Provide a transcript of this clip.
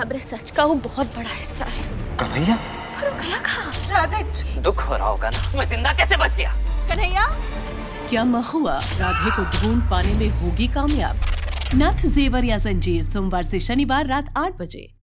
खबरें सच का वो बहुत बड़ा हिस्सा है। कन्हैया? पर वो गया कहाँ? राधे जी। दुख हो रहा होगा ना, मैं जिंदा कैसे बच गया? कन्हैया? क्या महुआ राधे को ढूंढ पाने में होगी कामयाब? नथ जेवर या जंजीर सोमवार से शनिवार रात 8 बजे।